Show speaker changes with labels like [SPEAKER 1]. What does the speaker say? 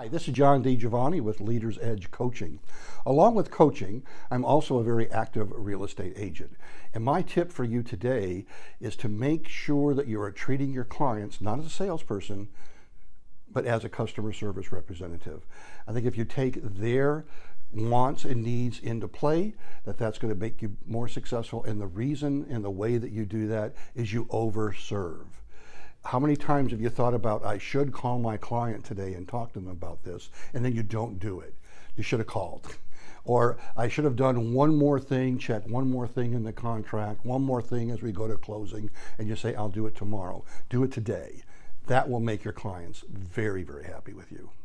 [SPEAKER 1] Hi, this is John DiGiovanni with Leaders Edge Coaching. Along with coaching, I'm also a very active real estate agent. And my tip for you today is to make sure that you are treating your clients not as a salesperson, but as a customer service representative. I think if you take their wants and needs into play, that's going to make you more successful. And the reason and the way that you do that is you overserve. How many times have you thought about, I should call my client today and talk to them about this, and then you don't do it? You should have called. Or I should have done one more thing, check one more thing in the contract, one more thing as we go to closing, and you say, I'll do it tomorrow. Do it today. That will make your clients very, very happy with you.